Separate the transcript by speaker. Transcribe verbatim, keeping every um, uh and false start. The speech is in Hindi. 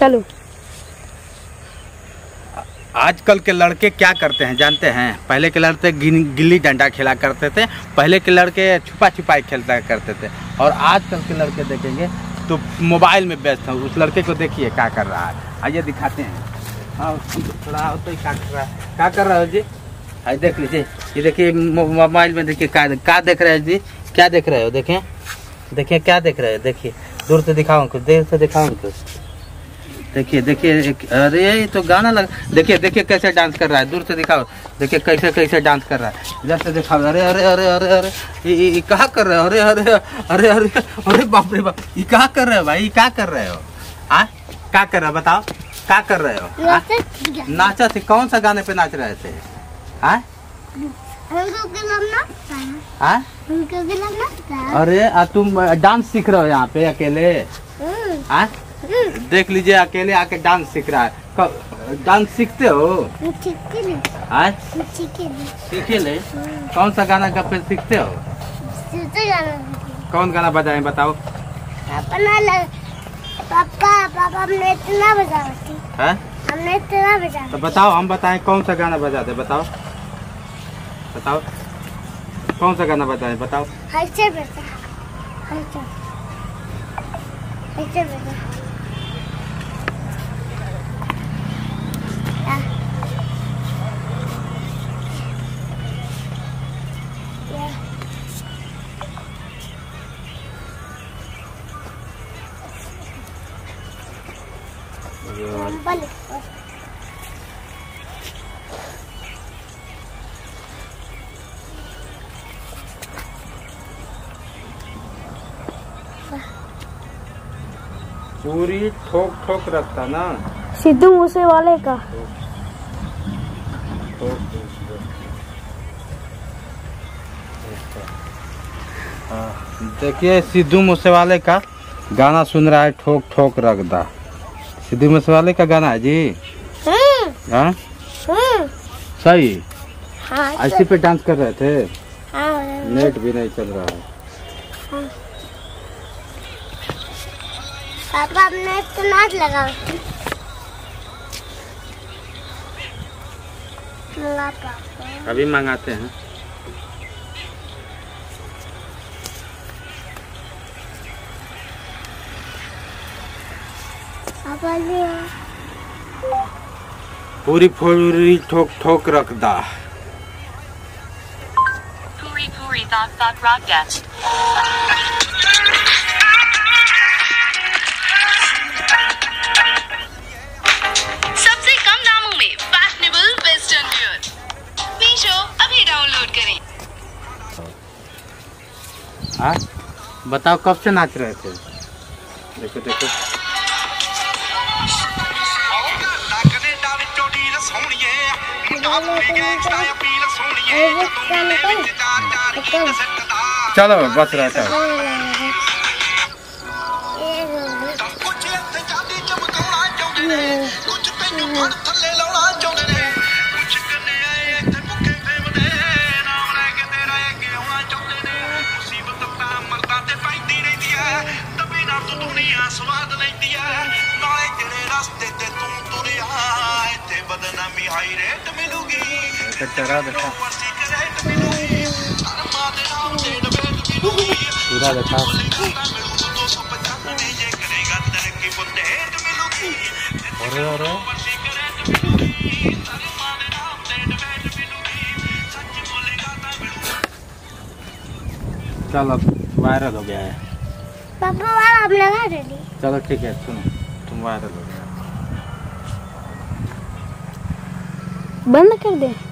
Speaker 1: चलो।
Speaker 2: आजकल के लड़के क्या करते हैं जानते हैं? पहले के लड़के गिल्ली डंडा खेला करते थे, पहले के लड़के छुपा छुपाई खेलता करते थे, और आजकल के लड़के देखेंगे तो मोबाइल में व्यस्त हैं। उस लड़के को देखिए क्या कर रहा है, आइए दिखाते हैं। हाँ थोड़ा तो क्या कर रहा है, क्या कर रहा है जी? आइए देख लीजिए, ये देखिए मोबाइल में देखिए क्या क्या देख रहे हैं जी, क्या देख रहे हो? देखें देखिए क्या देख रहे हैं, देखिए दूर से दिखाओ कुछ, देर से दिखाओ कुछ, देखिए देखिए। अरे ये तो गाना लग, देखिए देखिए कैसे डांस कर रहा है, दूर से दिखाओ, देखिए कैसे कैसे डांस कर रहा है, इधर से दिखाओ। अरे अरे अरे अरे अरे ये क्या कर रहे हो? अरे अरे अरे अरे अरे बाप रे बाप, ये क्या कर रहे हो भाई, क्या कर रहे हो? हाँ क्या कर रहे हो बताओ, क्या कर रहे हो? नाचा थे, कौन सा गाने पे नाच रहे थे? हाँ अरे आ तुम डांस सीख रहे हो यहाँ पे अकेले? हाँ देख लीजिए अकेले आके डांस सीख रहा है। डांस सीखते हो? सीखे ले। कौन सा गाना का पे सीखते हो? कौन गाना बजाए बताओ?
Speaker 3: पापा पापा हमने इतना बजाया है, हमने इतना बजाया।
Speaker 2: तो बताओ, हम बताएं कौन सा गाना बजा दे, बताओ बताओ कौन सा गाना बताएं, बताओ।
Speaker 3: ऐसे बजा, ऐसे ऐसे बजा।
Speaker 2: पूरी ठोक ठोक रखता ना
Speaker 1: सिद्धू मूसेवाले का।
Speaker 2: देखिए सिद्धू मूसेवाले का गाना सुन रहा है, ठोक ठोक रखदा। सिद्धू मूसेवाले का गाना है जी। हाँ सही।
Speaker 3: हाँ,
Speaker 2: ऐसे पे डांस कर रहे थे।
Speaker 3: हाँ,
Speaker 2: नेट भी नहीं चल रहा है।
Speaker 3: हाँ। पापा हमने इतना लगा
Speaker 2: अभी मंगाते हैं। पूरी पूरी ठोक ठोक रखदा।
Speaker 4: पूरी पूरी दाग दाग राग दैट। सबसे कम दामों में फैशनेबल वेस्टर्न वियर, मीशो अभी डाउनलोड करें।
Speaker 2: हाँ बताओ कब से नाच रहे थे? देखो देखो चलो बस रहा था। चढ़ा देखा पूरा देखा। अरे अरे चल अब वायरल हो गया है।
Speaker 3: पापा वाला हम लगा दे।
Speaker 2: चलो ठीक है, सुनो तुम वायरल हो गया,
Speaker 1: बंद कर दे।